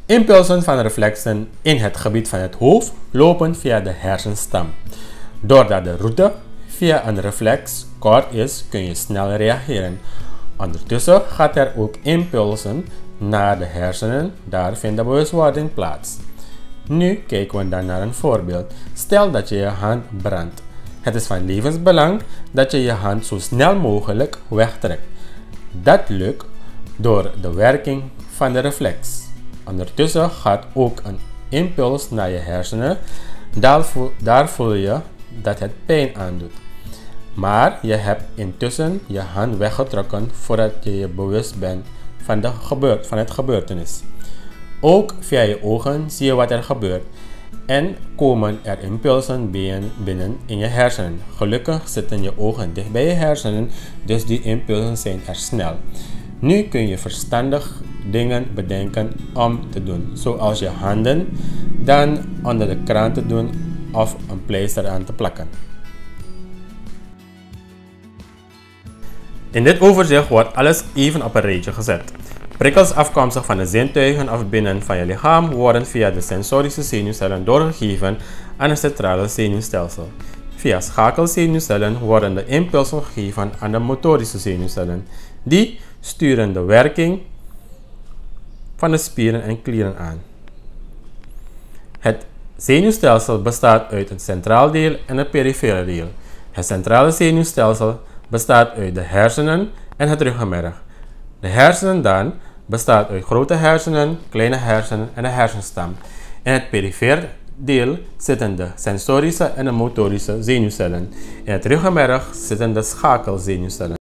Impulsen van reflexen in het gebied van het hoofd lopen via de hersenstam. Doordat de route via een reflex kort is, kun je snel reageren. Ondertussen gaat er ook impulsen naar de hersenen, daar vindt de bewustwording plaats. Nu kijken we dan naar een voorbeeld. Stel dat je je hand brandt. Het is van levensbelang dat je je hand zo snel mogelijk wegtrekt. Dat lukt door de werking van de reflex. Ondertussen gaat ook een impuls naar je hersenen. Daar voel je dat het pijn aandoet. Maar je hebt intussen je hand weggetrokken voordat je je bewust bent van het gebeurtenis. Ook via je ogen zie je wat er gebeurt en komen er impulsen binnen in je hersenen. Gelukkig zitten je ogen dicht bij je hersenen, dus die impulsen zijn er snel. Nu kun je verstandig dingen bedenken om te doen, zoals je handen dan onder de kraan te doen of een pleister aan te plakken. In dit overzicht wordt alles even op een rijtje gezet. Prikkels afkomstig van de zintuigen of binnen van je lichaam worden via de sensorische zenuwcellen doorgegeven aan het centrale zenuwstelsel. Via schakelzenuwcellen worden de impulsen gegeven aan de motorische zenuwcellen. Die sturen de werking van de spieren en klieren aan. Het zenuwstelsel bestaat uit een centraal deel en een perifere deel. Het centrale zenuwstelsel bestaat uit de hersenen en het ruggenmerg. De hersenen dan bestaat uit grote hersenen, kleine hersenen en een hersenstam. In het perifere deel zitten de sensorische en de motorische zenuwcellen. In het ruggenmerg zitten de schakelzenuwcellen.